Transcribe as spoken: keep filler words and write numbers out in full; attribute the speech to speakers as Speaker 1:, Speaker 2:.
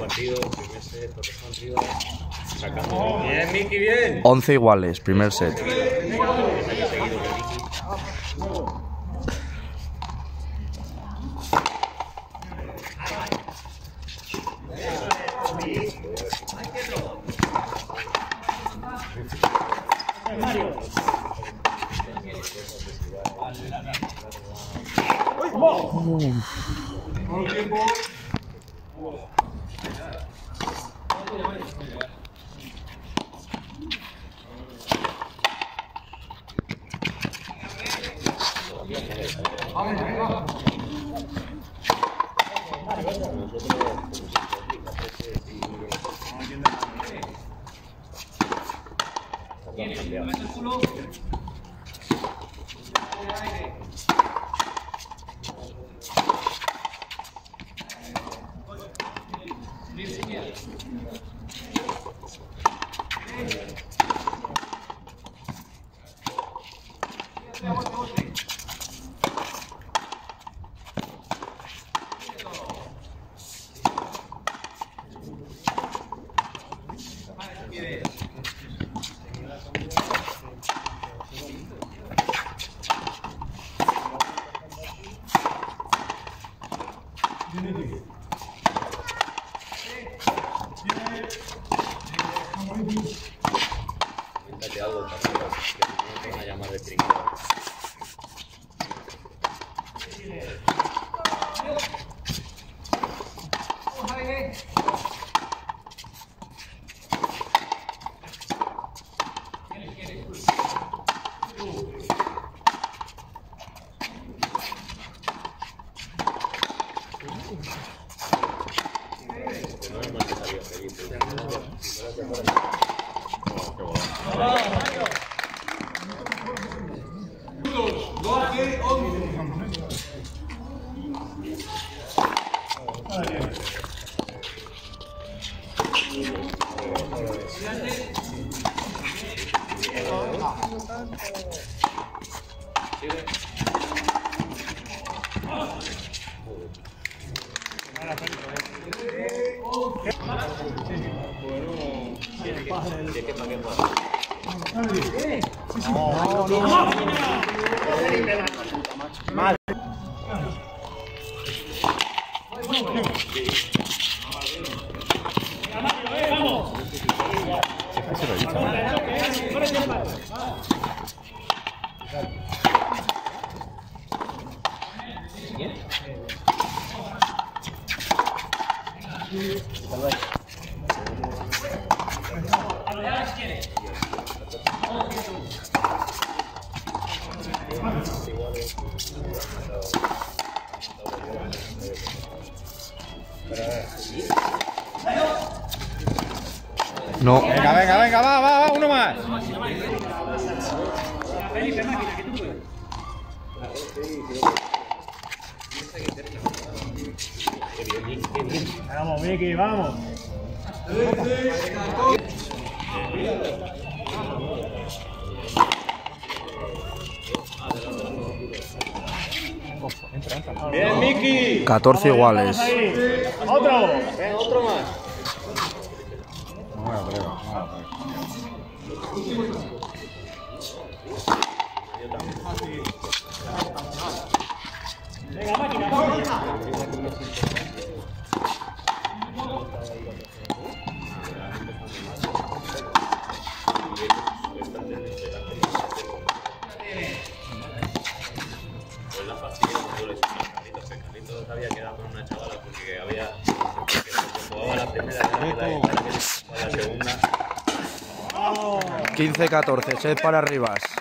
Speaker 1: partido, primer set, Torrejón arriba, sacando. Bien, Miki, bien.
Speaker 2: once iguales, primer set.
Speaker 1: Invéntate algo para que no tenga llamar de trinqueo.
Speaker 2: No.
Speaker 3: Venga, venga, venga, va, va, va, uno más. Vamos, Miki, vamos.
Speaker 1: Bien, Miki.
Speaker 2: catorce iguales.
Speaker 3: Otro.
Speaker 1: Ven, otro más.
Speaker 3: Venga, máquina, vamos.
Speaker 1: Pues la pastilla no le hizo a Carlitos, que Carlitos había quedado con una chavala porque había que se jugaba la primera y la segunda.
Speaker 2: quince catorce, set para Rivas.